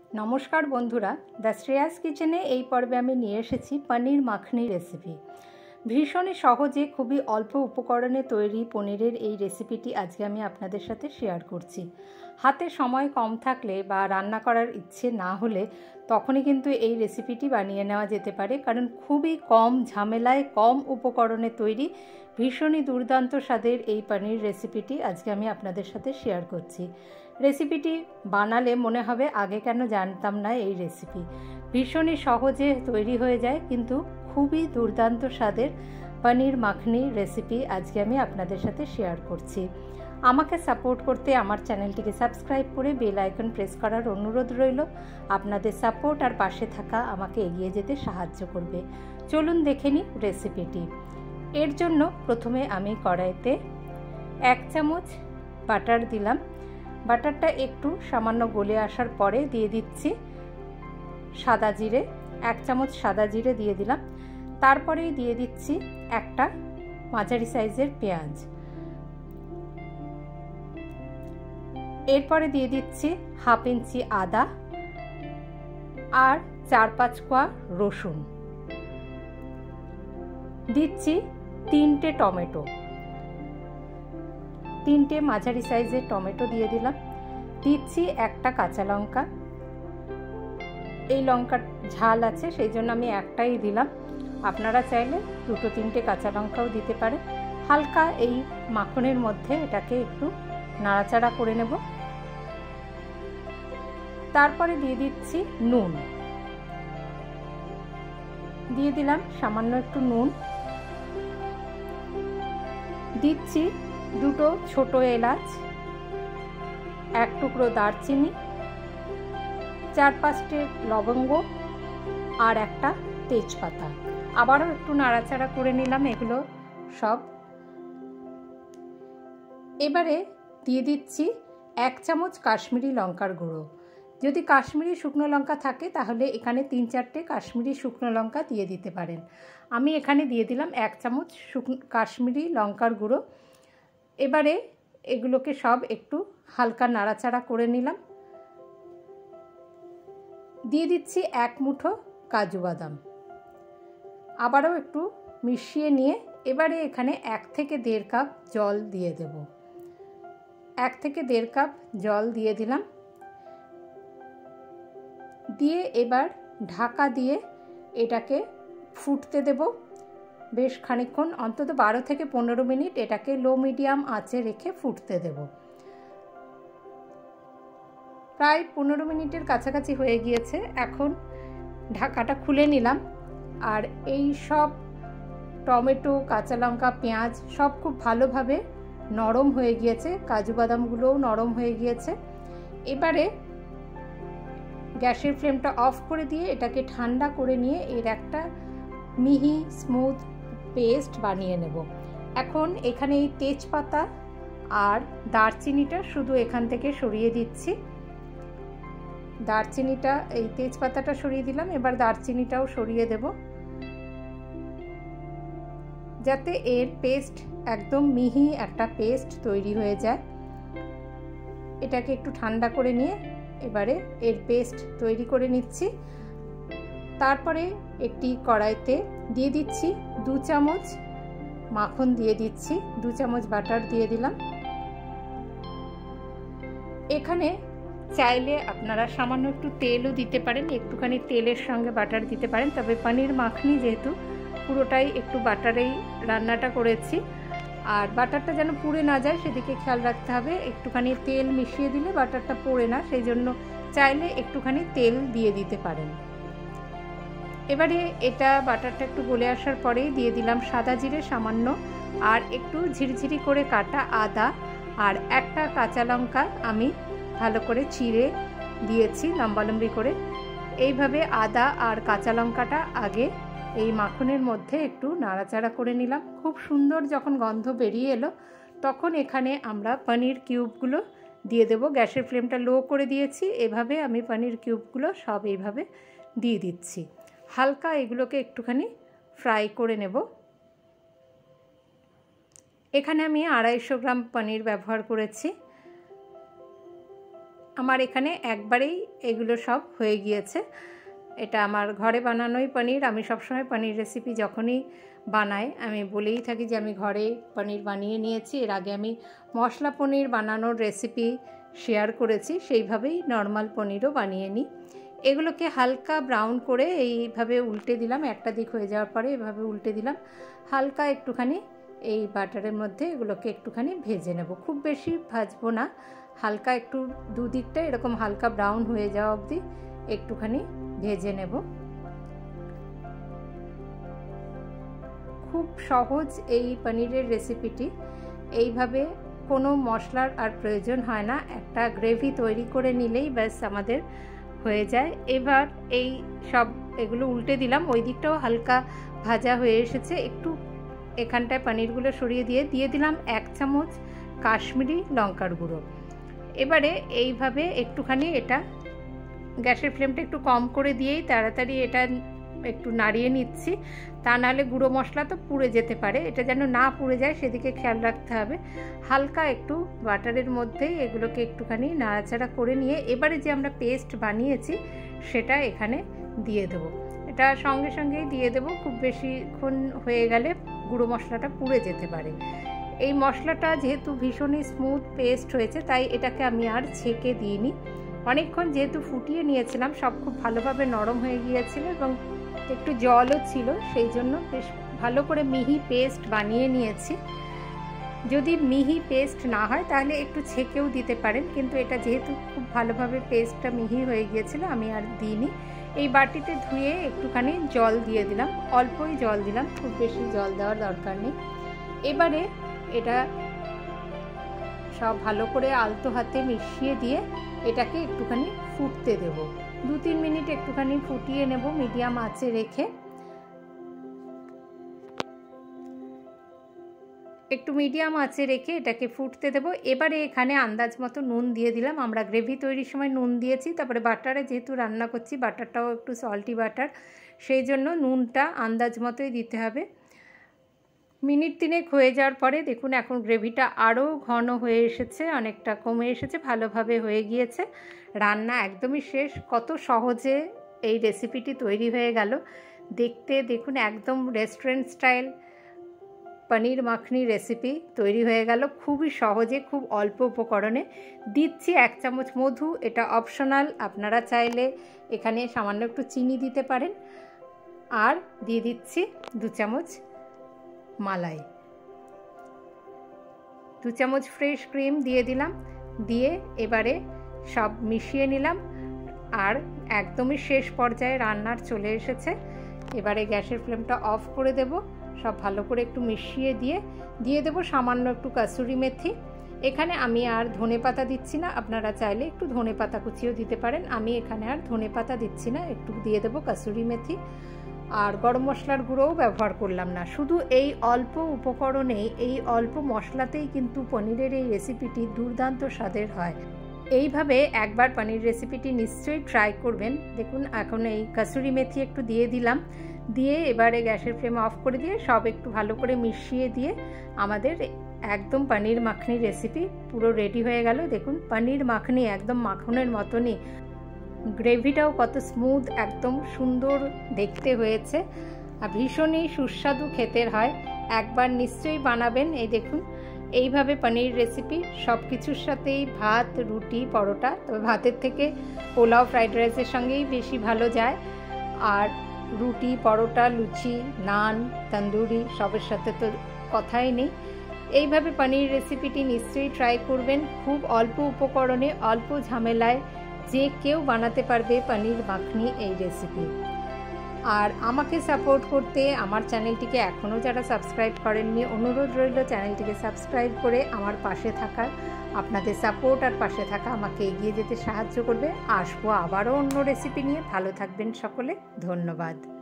नमस्कार बंधुरा द श्रेयास किचेने এই পর্বে আমি নিয়ে এসেছি পনির মাখনি রেসিপি। ভীষণই সহজে খুবই অল্প উপকরণে তৈরি পনিরের এই রেসিপিটি আজকে আমি আপনাদের সাথে শেয়ার করছি। হাতে সময় কম থাকলে বা রান্না করার ইচ্ছে না হলে তখনই কিন্তু এই রেসিপিটি বানিয়ে নেওয়া যেতে পারে, কারণ খুবই কম ঝামেলায় কম উপকরণে তৈরি ভীষণই দুর্দান্ত স্বাদের এই পনির রেসিপিটি আজকে আমি আপনাদের সাথে শেয়ার করছি। রেসিপিটি বানালে মনে হবে আগে কেন জানতাম না এই রেসিপি। ভীষণই সহজে তৈরি হয়ে যায় কিন্তু খুবই দুর্দান্ত স্বাদের পনির মাখনি রেসিপি আজকে আমি আপনাদের সাথে শেয়ার করছি। আমাকে সাপোর্ট করতে আমার চ্যানেলটিকে সাবস্ক্রাইব করে বেল আইকন প্রেস করার অনুরোধ রইল। আপনাদের সাপোর্ট আর পাশে থাকা আমাকে এগিয়ে যেতে সাহায্য করবে। চলুন দেখে নিই রেসিপিটি। এর জন্য প্রথমে আমি কড়াইতে 1 চামচ বাটার দিলাম। বাটারটা একটু সামান্য গলে আসার পরে দিয়ে দিচ্ছি সাদা জিরে, 1 চামচ সাদা জিরে দিয়ে দিলাম। তারপরেই দিয়ে দিচ্ছি একটা মাঝারি সাইজের পেঁয়াজ। এরপরে দিয়ে দিচ্ছি 1/2 ইঞ্চি আদা আর 4-5 কোয়া রসুন। দিচ্ছি 3টে টমেটো, 3টে মাঝারি সাইজের টমেটো দিয়ে দিলাম। দিচ্ছি একটা কাঁচা লঙ্কা, এই লঙ্কার ঝাল আছে সেই জন্য আমি একটাই দিলাম, আপনারা চাইলে 2-3টে কাঁচা লঙ্কাও দিতে পারেন। হালকা এই মাখনের মধ্যে এটাকে একটু নাড়াচাড়া করে নেব। তারপরে দিয়ে দিচ্ছি নুন, দিয়ে দিলাম সামান্য একটু নুন। দিচ্ছি 2টো ছোট এলাচ, 1 টুকরো দারচিনি, 4-5টে লবঙ্গ আর একটা তেজপাতা। আবারও একটু নাড়াচাড়া করে নিলাম এগুলো সব। এবারে দিয়ে দিচ্ছি 1 চামচ কাশ্মীরি লঙ্কার গুঁড়ো। যদি কাশ্মীরি শুকনো লঙ্কা থাকে তাহলে এখানে 3-4টে কাশ্মীরি শুকনো লঙ্কা দিয়ে দিতে পারেন। আমি এখানে দিয়ে দিলাম 1 চামচ কাশ্মীরি লঙ্কার গুঁড়ো। এবারে এগুলোকে সব একটু হালকা নাড়াচাড়া করে নিলাম। দিয়ে দিচ্ছি 1 মুঠো কাজু বাদাম। আবারও একটু মিশিয়ে নিয়ে এবারে এখানে 1 থেকে 1.5 কাপ জল দিয়ে দেব। 1 থেকে 1.5 কাপ জল দিয়ে দিলাম। দিয়ে এবার ঢাকা দিয়ে এটাকে ফুটতে দেব বেশ খানিকক্ষণ, অন্তত 12 থেকে 15 মিনিট এটাকে লো মিডিয়াম আঁচে রেখে ফুটতে দেব। প্রায় 15 মিনিটের কাছাকাছি হয়ে গিয়েছে। এখন ঢাকাটা খুলে নিলাম আর এই সব টমেটো, কাঁচা লঙ্কা, পেঁয়াজ সব খুব ভালোভাবে নরম হয়ে গিয়েছে, কাজু বাদামগুলোও নরম হয়ে গিয়েছে। এবারে গ্যাসের ফ্লেমটা অফ করে দিয়ে এটাকে ঠান্ডা করে নিয়ে এর একটা মিহি স্মুথ পেস্ট বানিয়ে নেব। এখন এখানে এই তেজপাতা আর দারচিনিটা শুধু এখান থেকে সরিয়ে দিচ্ছি। দারচিনিটা, এই তেজপাতাটা সরিয়ে দিলাম, এবার দারচিনিটাও সরিয়ে দেব যাতে এর পেস্ট একদম মিহি একটা পেস্ট তৈরি হয়ে যায়। এটাকে একটু ঠান্ডা করে নিয়ে এবারে এর পেস্ট তৈরি করে নিচ্ছি। তারপরে একটি কড়াইতে দিয়ে দিচ্ছি 2 চামচ মাখন, দিয়ে দিচ্ছি 2 চামচ বাটার দিয়ে দিলাম। এখানে চাইলে আপনারা সামান্য একটু তেলও দিতে পারেন, একটুখানি তেলের সঙ্গে বাটার দিতে পারেন। তবে পনির মাখনি যেহেতু পুরোটাই একটু বাটারেই রান্নাটা করেছি, আর বাটারটা যেন পুড়ে না যায় সেদিকে খেয়াল রাখতে হবে। একটুখানি তেল মিশিয়ে দিলে বাটারটা পোড়ে না, সেই জন্য চাইলে একটুখানি তেল দিয়ে দিতে পারেন। এবারে এটা বাটারটা একটু গলে আসার পরেই দিয়ে দিলাম সাদা জিরে সামান্য, আর একটু ঝিরিঝিরি করে কাটা আদা আর একটা কাঁচা লঙ্কা আমি ভালো করে চিড়ে দিয়েছি লম্বালম্বি করে। এইভাবে আদা আর কাঁচা লঙ্কাটা আগে এই মাখনের মধ্যে একটু নাড়াচাড়া করে নিলাম। খুব সুন্দর যখন গন্ধ বেরিয়ে এলো তখন এখানে আমরা পনির কিউবগুলো দিয়ে দেব। গ্যাসের ফ্লেমটা লো করে দিয়েছি। এভাবে আমি পনির কিউবগুলো সব এইভাবে দিয়ে দিচ্ছি। হালকা এগুলোকে একটুখানি ফ্রাই করে নেব। এখানে আমি 250 গ্রাম পনির ব্যবহার করেছি। আমার এখানে একবারেই এগুলো সব হয়ে গিয়েছে। এটা আমার ঘরে বানানোই পনির। আমি সবসময় পনির রেসিপি যখনই বানাই আমি বলেই থাকি যে আমি ঘরে পনির বানিয়ে নিয়েছি। এর আগে আমি মশলা পনির বানানোর রেসিপি শেয়ার করেছি, সেইভাবেই নর্মাল পনিরও বানিয়ে নিই। এগুলোকে হালকা ব্রাউন করে এইভাবে উল্টে দিলাম, একটা দিক হয়ে যাওয়ার পরে এভাবে উল্টে দিলাম। হালকা একটুখানি এই বাটারের মধ্যে এগুলোকে একটুখানি ভেজে নেব, খুব বেশি ভাজবো না, হালকা একটু দুদিকটা এরকম হালকা ব্রাউন হয়ে যাওয়া অবধি একটুখানি ভেজে নেব। খুব সহজ এই পনিরের রেসিপিটি। এইভাবে কোনো মশলার আর প্রয়োজন হয় না, একটা গ্রেভি তৈরি করে নিলেই ব্যাস আমাদের হয়ে যায়। এবার এই সব এগুলো উল্টে দিলাম, ওই দিকটাও হালকা ভাজা হয়ে এসেছে। একটু এখানটায় পনিরগুলো সরিয়ে দিয়ে দিলাম 1 চামচ কাশ্মীরি লঙ্কার গুঁড়ো। এবারে এইভাবে একটুখানি এটা গ্যাসের ফ্লেমটা একটু কম করে দিয়েই তাড়াতাড়ি এটা একটু নাড়িয়ে নিচ্ছি, তা নাহলে গুঁড়ো মশলা তো পুড়ে যেতে পারে, এটা যেন না পুড়ে যায় সেদিকে খেয়াল রাখতে হবে। হালকা একটু বাটারের মধ্যেই এগুলোকে একটুখানি নাড়াচাড়া করে নিয়ে এবারে যে আমরা পেস্ট বানিয়েছি সেটা এখানে দিয়ে দেবো। এটা সঙ্গে সঙ্গেই দিয়ে দেবো, খুব বেশিক্ষণ হয়ে গেলে গুঁড়ো মশলাটা পুড়ে যেতে পারে। এই মশলাটা যেহেতু ভীষণই স্মুথ পেস্ট হয়েছে তাই এটাকে আমি আর ছেঁকে দিইনি। অনেকক্ষণ যেহেতু ফুটিয়ে নিয়েছিলাম, সব খুব ভালোভাবে নরম হয়ে গিয়েছিল এবং একটু জলও ছিল, সেই জন্য বেশ ভালো করে মিহি পেস্ট বানিয়ে নিয়েছি। যদি মিহি পেস্ট না হয় তাহলে একটু ছেঁকেও দিতে পারেন, কিন্তু এটা যেহেতু খুব ভালোভাবে পেস্টটা মিহি হয়ে গিয়েছিল আমি আর দিইনি। এই বাটিতে ধুয়ে একটুখানি জল দিয়ে দিলাম, অল্পই জল দিলাম, খুব বেশি জল দেওয়ার দরকার নেই। এবারে এটা সব ভালো করে আলতো হাতে মিশিয়ে দিয়ে এটাকে একটুখানি ফুটতে দেব। 2-3 মিনিট একটুখানি ফুটিয়ে নেব মিডিয়াম আঁচে রেখে। একটু মিডিয়াম আঁচে রেখে এটাকে ফুটতে দেব। এবারে এখানে আন্দাজ মতো নুন দিয়ে দিলাম। আমরা গ্রেভি তৈরির সময় নুন দিয়েছি, তারপরে বাটারে যেহেতু রান্না করছি বাটারটাও একটু সল্টি বাটার, সেই জন্য নুনটা আন্দাজ মতোই দিতে হবে। মিনিট 3 হয়ে যাওয়ার পরে দেখুন এখন গ্রেভিটা আরও ঘন হয়ে এসেছে, অনেকটা কমে এসেছে, ভালোভাবে হয়ে গিয়েছে। রান্না একদমই শেষ। কত সহজে এই রেসিপিটি তৈরি হয়ে গেল। দেখতে দেখুন একদম restaurant style paneer makhani recipe তৈরি হয়ে গেল খুবই সহজে, খুব অল্প উপকরণে। দিচ্ছি 1 চামচ মধু, এটা অপশনাল, আপনারা চাইলে এখানে সামান্য একটু চিনি দিতে পারেন। আর দিয়ে দিচ্ছি 2 চামচ মালাই, 2 চামচ ফ্রেশ ক্রিম দিয়ে দিলাম। দিয়ে এবারে সব মিশিয়ে নিলাম। আর একদমই শেষ পর্যায়ে রান্নার চলে এসেছে। এবারে গ্যাসের ফ্লেমটা অফ করে দেব। সব ভালো করে একটু মিশিয়ে দিয়ে দেব সামান্য একটু কাসুরি মেথি। এখানে আমি আর ধনেপাতা দিচ্ছি না, আপনারা চাইলে একটু ধনেপাতা কুচিও দিতে পারেন। আমি এখানে আর ধনেপাতা দিচ্ছি না, একটু দিয়ে দেব কাসুরি মেথি। আর গরম মশলার গুঁড়োও ব্যবহার করলাম না। শুধু এই অল্প উপকরণে, এই অল্প মশলাতেই কিন্তু পনিরের এই রেসিপিটি দুর্দান্ত স্বাদের হয়। এইভাবে একবার পনির রেসিপিটি নিশ্চয়ই ট্রাই করবেন। দেখুন এখন এই কাসুরি মেথি একটু দিয়ে দিলাম, দিয়ে এবারে গ্যাসের ফ্লেম অফ করে দিয়ে সব একটু ভালো করে মিশিয়ে দিয়ে আমাদের একদম পনির মাখনি রেসিপি পুরো রেডি হয়ে গেল। দেখুন পনির মাখনি একদম মাখনের মতনই, গ্রেভিটাও কত স্মুথ, একদম সুন্দর দেখতে হয়েছে আর ভীষণই সুস্বাদু খেতে হয়। একবার নিশ্চয়ই বানাবেন। এই দেখুন এইভাবে পনির রেসিপি সব কিছুর সাথেই, ভাত, রুটি, পরোটা, তবে ভাতের থেকে পোলাও, ফ্রাইড রাইসের সঙ্গেই বেশি ভালো যায়। আর রুটি, পরোটা, লুচি, নান, তন্দুরি সবের সাথে তো কথাই নেই। এইভাবে পনির রেসিপিটি নিশ্চয়ই ট্রাই করবেন। খুব অল্প উপকরণে, অল্প ঝামেলায় যে কেউ বানাতে পারবে পনির মাখনি এই রেসিপি। আর আমাকে সাপোর্ট করতে আমার চ্যানেলটিকে এখনও যারা সাবস্ক্রাইব করেননি, অনুরোধ রইল চ্যানেলটিকে সাবস্ক্রাইব করে আমার পাশে থাকার। আপনাদের সাপোর্ট আর পাশে থাকা আমাকে এগিয়ে যেতে সাহায্য করবে। আসবো আবারও অন্য রেসিপি নিয়ে। ভালো থাকবেন সকলে, ধন্যবাদ।